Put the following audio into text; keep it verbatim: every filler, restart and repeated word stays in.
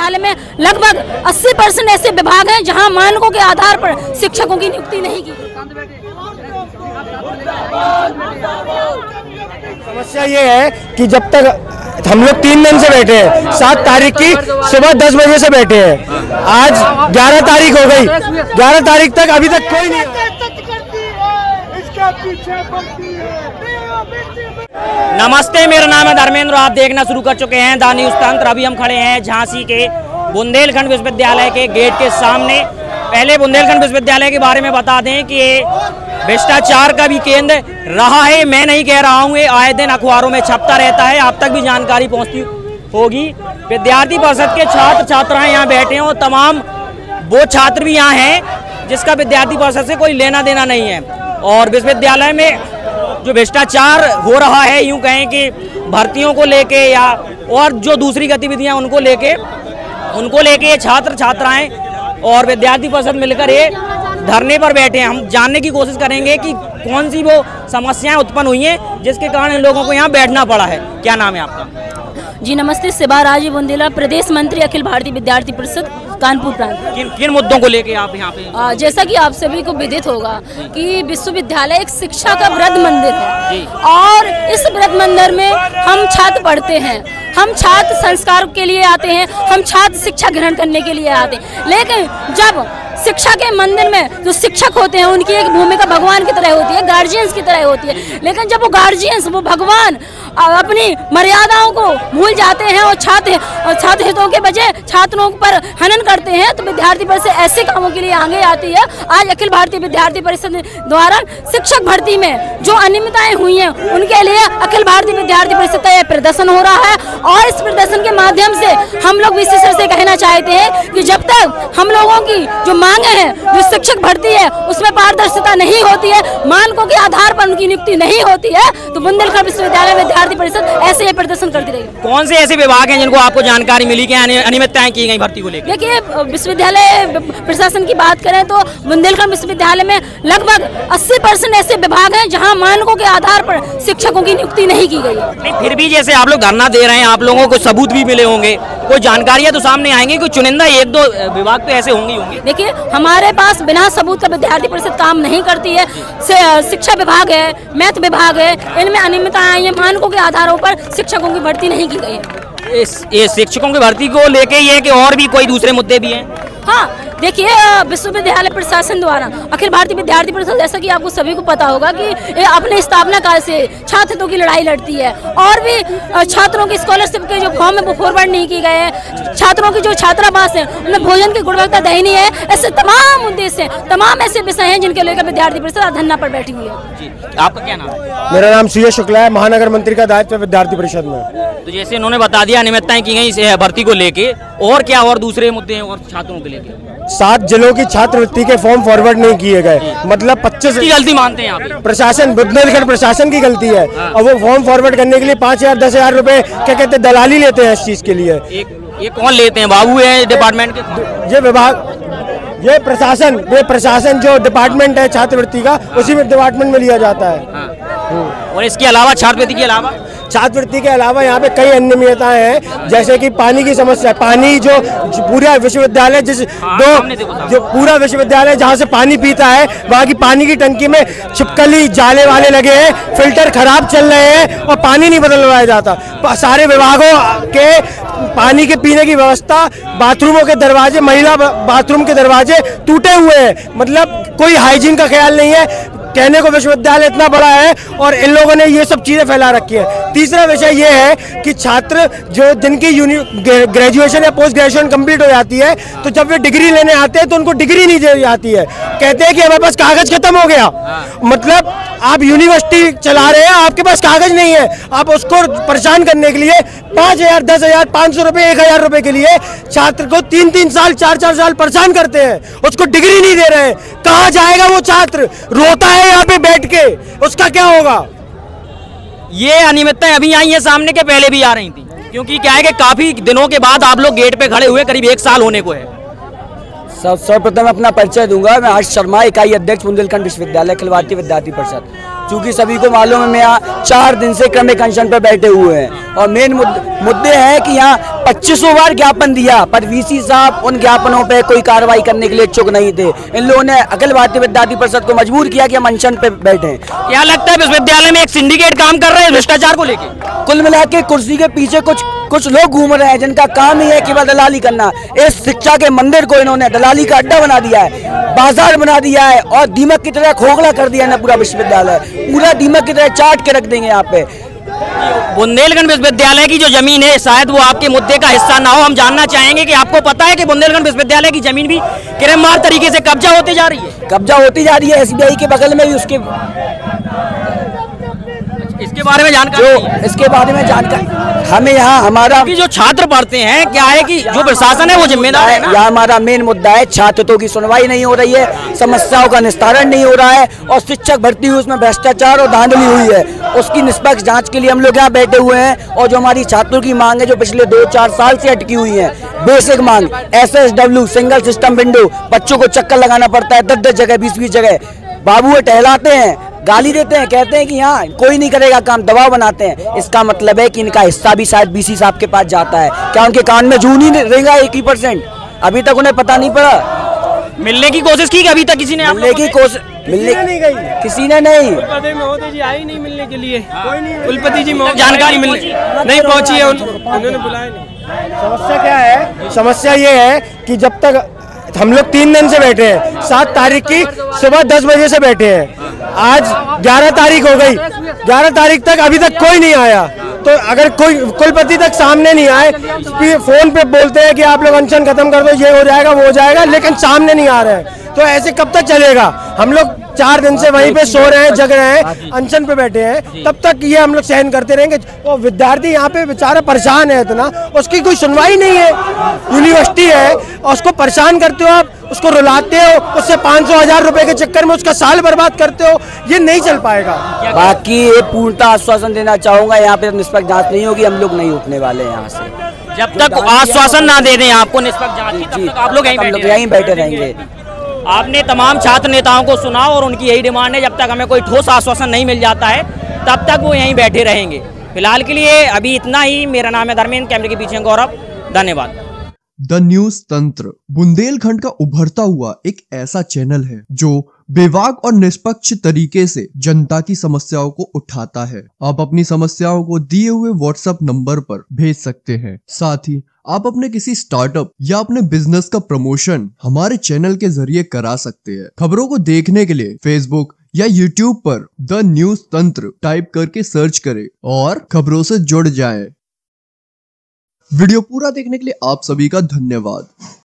विश्वविद्यालय में लगभग अस्सी परसेंट ऐसे विभाग हैं जहां मानकों के आधार पर शिक्षकों की नियुक्ति नहीं की गई। समस्या ये है कि जब तक हम लोग तीन दिन से बैठे हैं, सात तारीख की सुबह दस बजे से बैठे हैं, आज ग्यारह तारीख हो गई, ग्यारह तारीख तक अभी तक कोई नहीं। नमस्ते, मेरा नाम है धर्मेंद्र। आप देखना शुरू कर चुके हैं द न्यूज़ तंत्र। अभी हम खड़े हैं झांसी के बुंदेलखंड विश्वविद्यालय के गेट के सामने। पहले बुंदेलखंड विश्वविद्यालय के बारे में बता दें कि ये भ्रष्टाचार का भी केंद्र रहा है। मैं नहीं कह रहा हूँ, ये आए दिन अखबारों में छपता रहता है, आप तक भी जानकारी पहुँचती होगी। विद्यार्थी परिषद के छात्र छात्राएं यहाँ बैठे हैं और तमाम वो छात्र भी यहाँ हैं जिसका विद्यार्थी परिषद से कोई लेना देना नहीं है। और विश्वविद्यालय में जो भ्रष्टाचार हो रहा है, यूँ कहें कि भर्तियों को लेके या और जो दूसरी गतिविधियाँ उनको लेके उनको लेके ये छात्र छात्राएं और विद्यार्थी परिषद मिलकर ये धरने पर बैठे हैं। हम जानने की कोशिश करेंगे कि कौन सी वो समस्याएं उत्पन्न हुई हैं जिसके कारण इन लोगों को यहाँ बैठना पड़ा है। क्या नाम है आपका? जी नमस्ते, सिबा राजी बुंदेला, प्रदेश मंत्री अखिल भारतीय विद्यार्थी परिषद कानपुर प्रांत। किन किन मुद्दों को लेके आप यहाँ पे? आ, जैसा कि आप सभी को विदित होगा कि विश्वविद्यालय एक शिक्षा का वृद्ध मंदिर है और इस वृद्ध मंदिर में हम छात्र पढ़ते हैं, हम छात्र संस्कार के लिए आते हैं, हम छात्र शिक्षा ग्रहण करने के लिए आते हैं। लेकिन जब शिक्षा के मंदिर में जो शिक्षक होते हैं उनकी एक भूमिका भगवान की तरह होती है, गार्जियंस की तरह होती है। लेकिन जब वो गार्जियंस, वो भगवान अपनी मर्यादाओं को भूल जाते हैं और छात्र और छात्र हितों के बजाय छात्रों पर हनन करते हैं, तो विद्यार्थी परिषद ऐसे कामों के लिए आगे आती है। आज अखिल भारतीय विद्यार्थी परिषद द्वारा शिक्षक भर्ती में जो अनियमितताएं हुई हैं उनके लिए अखिल भारतीय विद्यार्थी परिषद का यह प्रदर्शन हो रहा है। और इस प्रदर्शन के माध्यम से हम लोग विशेष से कहना चाहते हैं कि जब तक हम लोगों की जो मांगे हैं, जो शिक्षक भर्ती है, उसमें पारदर्शिता नहीं होती है, मानकों के आधार पर उनकी नियुक्ति नहीं होती है, तो बुंदेलखंड विश्वविद्यालय विद्यार्थी परिषद ऐसे ही प्रदर्शन करती रहेगी। कौन से ऐसे विभाग हैं जिनको आपको जानकारी मिली कि अनियमितताएं की गई भर्ती को लेकर? देखिए, विश्वविद्यालय प्रशासन की बात करें तो बुंदेलखंड विश्वविद्यालय में लगभग अस्सी परसेंट ऐसे विभाग हैं जहां मानकों के आधार पर शिक्षकों की नियुक्ति नहीं की गई है। नहीं, फिर भी जैसे आप लोग धरना दे रहे हैं, आप लोगों को सबूत भी मिले होंगे, कोई जानकारियां तो सामने आएंगी, कोई चुनिंदा एक दो विभाग तो ऐसे होंगे होंगे देखिए, हमारे पास बिना सबूत का विद्यार्थी परिषद काम नहीं करती है। शिक्षा विभाग है, मैथ विभाग है, इनमें अनियमितताएं आई हैं, मानकों के आधारों पर शिक्षकों की भर्ती नहीं की गई है। इस ये शिक्षकों की भर्ती को लेके ये कि और भी कोई दूसरे मुद्दे भी हैं? हाँ, देखिए, विश्वविद्यालय प्रशासन द्वारा अखिल भारतीय विद्यार्थी परिषद, जैसा कि आपको सभी को पता होगा कि ये अपने स्थापना काल से छात्र हितों की लड़ाई लड़ती है और भी छात्रों की स्कॉलरशिप के जो फॉर्म है वो फॉरवर्ड नहीं की गए हैं, छात्रों की जो छात्रावास है उनमें भोजन की गुणवत्ता दयनीय है। ऐसे तमाम उद्देश्य, तमाम ऐसे विषय हैं जिनके लेकर विद्यार्थी परिषद धरना पर बैठी हुई है। जी, आपका क्या नाम है? मेरा नाम सी एस शुक्ला है, महानगर मंत्री का दायित्व विद्यार्थी परिषद में। तो जैसे इन्होंने बता दिया अनियमितताएं की गई भर्ती को लेके, और क्या और दूसरे मुद्दे हैं और छात्रों के लेके? सात जिलों की छात्रवृत्ति के फॉर्म फॉरवर्ड नहीं किए गए, मतलब पच्चीस की गलती मानते हैं आप? प्रशासन, बुंदेलखंड प्रशासन की गलती है। हाँ। और वो फॉर्म फॉरवर्ड करने के लिए पाँच हजार दस हजार रुपए क्या कहते हैं दलाली लेते हैं इस चीज के लिए। एक ये कौन लेते हैं? बाबू है डिपार्टमेंट के? ये विभाग, ये प्रशासन, ये प्रशासन जो डिपार्टमेंट है छात्रवृत्ति का, उसी में डिपार्टमेंट में लिया जाता है। हाँ। और इसके अलावा छात्रवृत्ति के अलावा छात्रवृत्ति के अलावा यहाँ पे कई अनियमितताएं हैं, जैसे कि पानी की समस्या। पानी जो पूरा विश्वविद्यालय जिस हाँ, दो जो पूरा विश्वविद्यालय जहाँ से पानी पीता है, वहाँ की पानी की टंकी में छिपकली जाले वाले लगे हैं, फिल्टर खराब चल रहे हैं और पानी नहीं बदलवाया जाता। सारे विभागों के पानी के पीने की व्यवस्था, बाथरूमों के दरवाजे, महिला बाथरूम के दरवाजे टूटे हुए हैं, मतलब कोई हाइजीन का ख्याल नहीं है। कहने को विश्वविद्यालय इतना बड़ा है और इन लोगों ने ये सब चीजें फैला रखी है। तीसरा विषय ये है कि छात्र जो जिनकी ग्रेजुएशन या पोस्ट ग्रेजुएशन कंप्लीट हो जाती है, तो जब वे डिग्री लेने आते हैं तो उनको डिग्री नहीं दी जाती है। कहते हैं कि हमारे पास कागज खत्म हो गया। मतलब आप यूनिवर्सिटी चला रहे हैं, आपके पास कागज नहीं है, आप उसको परेशान करने के लिए पाँच हजार दस हजार पाँच सौ रुपये एक हजार रुपये के लिए छात्र को तीन तीन साल चार चार साल परेशान करते हैं, उसको डिग्री नहीं दे रहे हैं। कहाँ जाएगा वो छात्र? रोता है यहाँ पे बैठ के, उसका क्या होगा? ये अनियमितताएं अभी आई हैं सामने के पहले भी आ रही थी, क्योंकि क्या है कि काफी दिनों के बाद आप लोग गेट पे खड़े हुए, करीब एक साल होने को है। सर्वप्रथम अपना परिचय दूंगा। मैं हर्ष शर्मा, इकाई अध्यक्ष बुंदेलखंड विश्वविद्यालय अखिल भारतीय विद्यार्थी परिषद। क्योंकि सभी को मालूम है मैं यहाँ चार दिन से क्रमिक अनशन पर बैठे हुए हैं और मेन मुद्दे हैं कि यहाँ पच्चीसों बार ज्ञापन दिया पर वीसी साहब उन ज्ञापनों पे कोई कार्रवाई करने के लिए इच्छुक नहीं थे। इन लोगों ने अखिल भारतीय विद्यार्थी परिषद को मजबूर किया कि हम अनशन पे बैठे। क्या लगता है विश्वविद्यालय में एक सिंडिकेट काम कर रहे हैं भ्रष्टाचार को लेकर? कुल मिला के कुर्सी के पीछे कुछ कुछ लोग घूम रहे हैं जिनका काम ही है केवल दलाली करना। इस शिक्षा के मंदिर को इन्होंने दलाली का अड्डा बना दिया है, बाजार बना दिया है और दीमक की तरह खोखला कर दिया है पूरा विश्वविद्यालय। पूरा दीमक की तरह चाट के रख देंगे यहाँ पे। बुंदेलखंड विश्वविद्यालय की जो जमीन है शायद वो आपके मुद्दे का हिस्सा ना हो। हम जानना चाहेंगे कि आपको पता है कि बुंदेलखंड विश्वविद्यालय की जमीन भी क्रमवार तरीके से कब्जा होती जा रही है? कब्जा होती जा रही है, एसबीआई के बगल में भी उसके इसके बारे में जानकारी जो इसके बारे में जानकारी हमें यहाँ हमारा कि जो छात्र पढ़ते हैं क्या है कि जो प्रशासन है वो जिम्मेदार है। यहाँ हमारा मेन मुद्दा है छात्रों की सुनवाई नहीं हो रही है, समस्याओं का निस्तारण नहीं हो रहा है और शिक्षक भर्ती हुई उसमें भ्रष्टाचार और धांधली हुई है। उसकी निष्पक्ष जांच के लिए हम लोग यहाँ बैठे हुए हैं और जो हमारी छात्रों की मांग है जो पिछले दो चार साल से अटकी हुई है, बेसिक मांग S S W single system window, बच्चों को चक्कर लगाना पड़ता है दस दस जगह बीस बीस जगह, बाबू टहलाते हैं, गाली देते हैं, कहते हैं कि यहाँ कोई नहीं करेगा काम, दबाव बनाते हैं। इसका मतलब है कि इनका हिस्सा भी शायद बीसी साहब के पास जाता है। क्या उनके कान में जून ही रहेगा एक ही परसेंट? अभी तक उन्हें पता नहीं पड़ा। मिलने की कोशिश की कि अभी तक किसी ने मिलने की कोशिश मिलने नहीं गई, किसी ने नहीं। महोदय जी आई नहीं मिलने के लिए, कोई नहीं, कुलपति जी जानकारी मिलने नहीं पहुंची है, उन्होंने बुलाया नहीं। समस्या क्या है? समस्या ये है कि जब तक हम लोग तीन दिन से बैठे हैं, सात तारीख की सुबह दस बजे से बैठे हैं, आज ग्यारह तारीख हो गई, ग्यारह तारीख तक अभी तक कोई नहीं आया। तो अगर कोई कुलपति तक सामने नहीं आए, फोन पे बोलते हैं कि आप लोग अनशन खत्म कर दो, ये हो जाएगा वो हो जाएगा, लेकिन सामने नहीं आ रहे हैं, तो ऐसे कब तक चलेगा? हम लोग चार दिन से वहीं पे सो रहे हैं, जग रहे हैं, अनशन पे बैठे हैं, तब तक ये हम लोग सहन करते रहेंगे। वो विद्यार्थी यहाँ पे बेचारा परेशान है इतना, उसकी कोई सुनवाई नहीं है। यूनिवर्सिटी है और उसको परेशान करते हो आप, उसको रुलाते हो, उससे पाँच सौ हजार रुपए के चक्कर में उसका साल बर्बाद करते हो, ये नहीं चल पाएगा। बाकी ये पूर्णतः आश्वासन देना चाहूंगा, यहाँ पे निष्पक्ष जांच नहीं होगी, हम लोग नहीं उठने वाले यहाँ से। जब तक आश्वासन ना दे दें आपको निष्पक्ष जांच की, तब तक आप लोग यहीं बैठे रहेंगे। आपने तमाम छात्र नेताओं को सुना और उनकी यही डिमांड है, जब तक हमें कोई ठोस आश्वासन नहीं मिल जाता है तब तक वो यहीं बैठे रहेंगे। फिलहाल के लिए अभी इतना ही। मेरा नाम है धर्मेंद्र, कैमरे के पीछे गौरव, धन्यवाद। द न्यूज तंत्र बुंदेलखंड का उभरता हुआ एक ऐसा चैनल है जो बेबाक और निष्पक्ष तरीके से जनता की समस्याओं को उठाता है। आप अपनी समस्याओं को दिए हुए व्हाट्सएप नंबर पर भेज सकते हैं। साथ ही आप अपने किसी स्टार्टअप या अपने बिजनेस का प्रमोशन हमारे चैनल के जरिए करा सकते हैं। खबरों को देखने के लिए फेसबुक या यूट्यूब पर द न्यूज तंत्र टाइप करके सर्च करें और खबरों से जुड़ जाएं। वीडियो पूरा देखने के लिए आप सभी का धन्यवाद।